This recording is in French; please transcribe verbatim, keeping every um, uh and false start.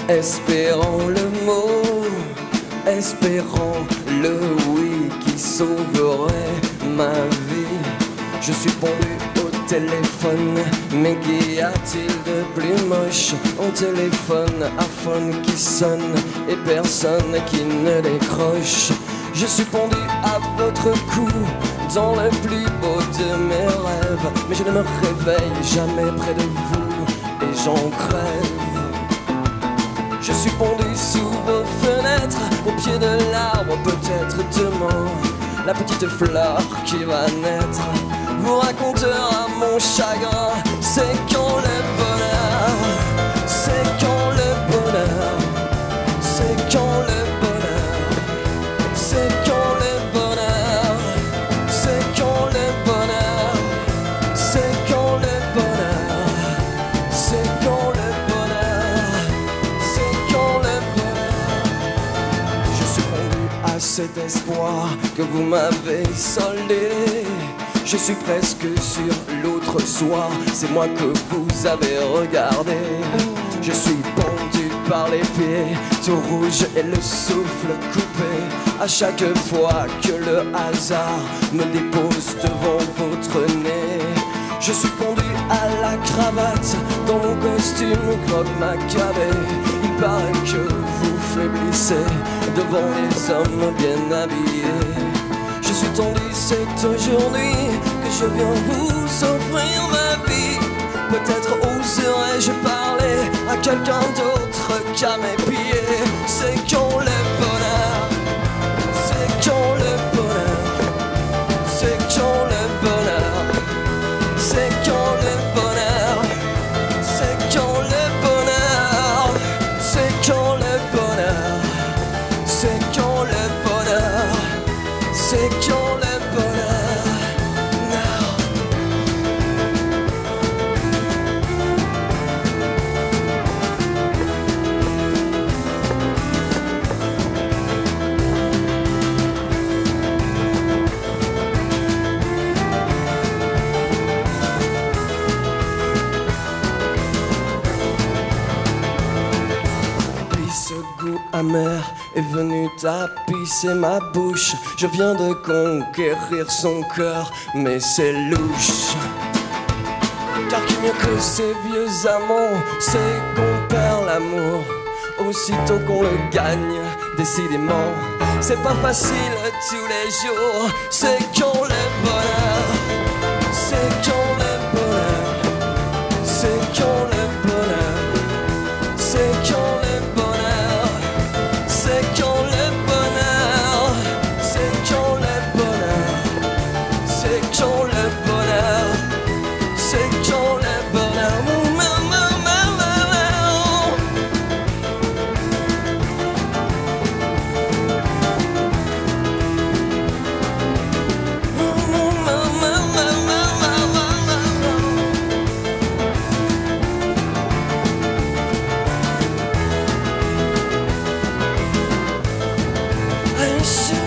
Espérant le mot, espérant le oui qui sauverait ma vie. Je suis pendu au téléphone, mais qu'y a-t-il de plus moche? Un téléphone à phone qui sonne et personne qui ne décroche. Je suis pendu à votre cou, dans le plus beau de mes rêves, mais je ne me réveille jamais près de vous et j'en crève. Je suis pendu sous vos fenêtres, au pied de l'arbre, peut-être demain la petite fleur qui va naître vous racontera mon chagrin. C'est quand le bonheur, c'est quand le bonheur, c'est quand le bonheur, c'est quand le bonheur, c'est quand le bonheur, c'est quand le bonheur, c'est quand le bonheur, c'est quand le bonheur. Je suis pendu à cet espoir que vous m'avez soldé. Je suis presque sur l'autre soir, c'est moi que vous avez regardé. Je suis pendu par les pieds, tout rouge et le souffle coupé. À chaque fois que le hasard me dépose devant votre nez. Je suis pendu à la cravate, dans mon costume croque-macabé. Il paraît que vous faiblissez devant les hommes bien habillés. Je suis tendu, c'est aujourd'hui que je viens vous offrir ma vie. Peut-être oserais-je parler à quelqu'un d'autre qu'à mes pieds. C'est quand le bonheur, c'est quand le bonheur, c'est quand le bonheur, c'est quand le bonheur, c'est quand le bonheur, c'est quand le bonheur, c'est quand le bonheur, c'est quand le bonheur. Now. Puis ce goût amer est venu tapisser ma bouche. Je viens de conquérir son cœur, mais c'est louche. Car qui mieux que ces vieux amants, c'est qu'on perd l'amour aussitôt qu'on le gagne. Décidément, c'est pas facile tous les jours. C'est quand le bonheur, c'est quand le bonheur, c'est quand le bonheur, c'est quand le bonheur, c'est quand le bonheur, c'est quand le bonheur, c'est quand le bonheur, c'est quand le bonheur. I should